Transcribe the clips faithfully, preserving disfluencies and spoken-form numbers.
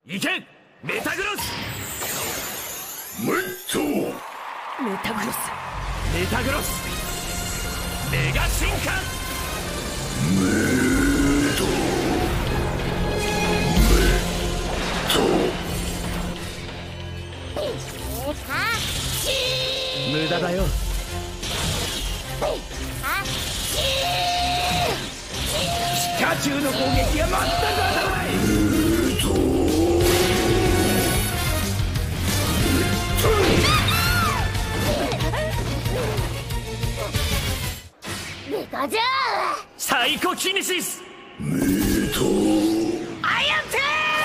いけメタグロス。 メットメタグロス。 メタグロスメガ進化。 メト無駄だよ。ピカチュウの攻撃は全く当たらない。 メカジャーサイコキネシス。 メトアイアンテ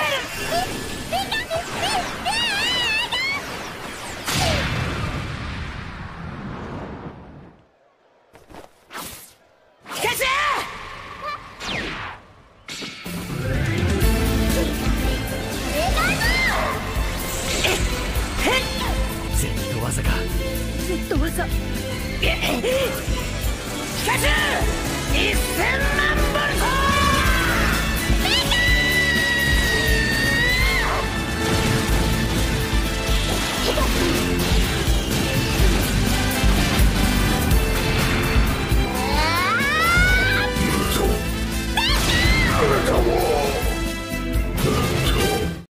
ール。ピカチュウZ 技か。 Z 技。 ピカチュウいっせんまん。